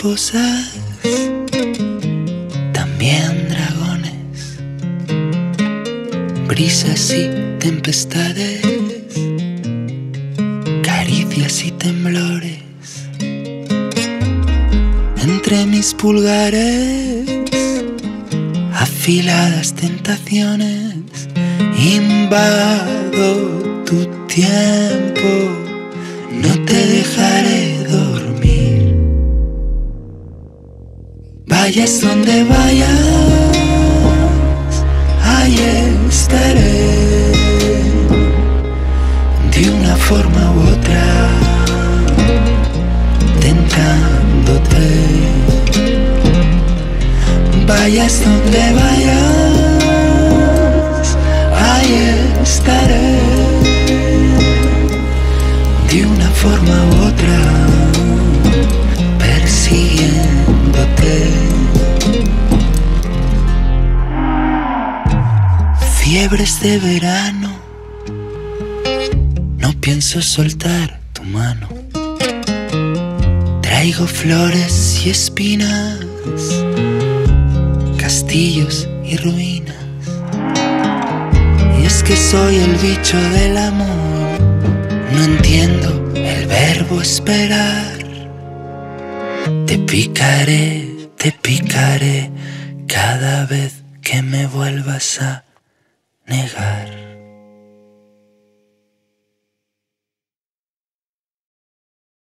mariposas, también dragones, brisas y tempestades, caricias y temblores. Entre mis pulgares, afiladas tentaciones, invado tu tiempo, no te dejaré dormir. Vayas donde vayas, ahí estaré, de una forma u otra, tentándote. Vayas donde vayas, ahí estaré, de una forma u otra, persiguiéndote. Fiebres de verano, no pienso soltar tu mano. Traigo flores y espinas, castillos y ruinas. Y es que soy el bicho del amor, no entiendo el verbo esperar. Te picaré cada vez que me vuelvas a negar.